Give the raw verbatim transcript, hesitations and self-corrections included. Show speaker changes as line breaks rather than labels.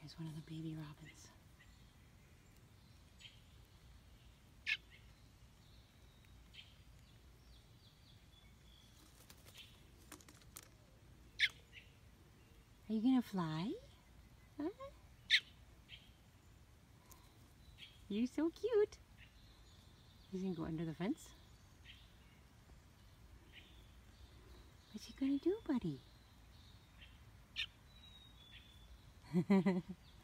There's one of the baby robins. Are you gonna fly? Huh? You're so cute. He's gonna go under the fence. What's he gonna do, buddy?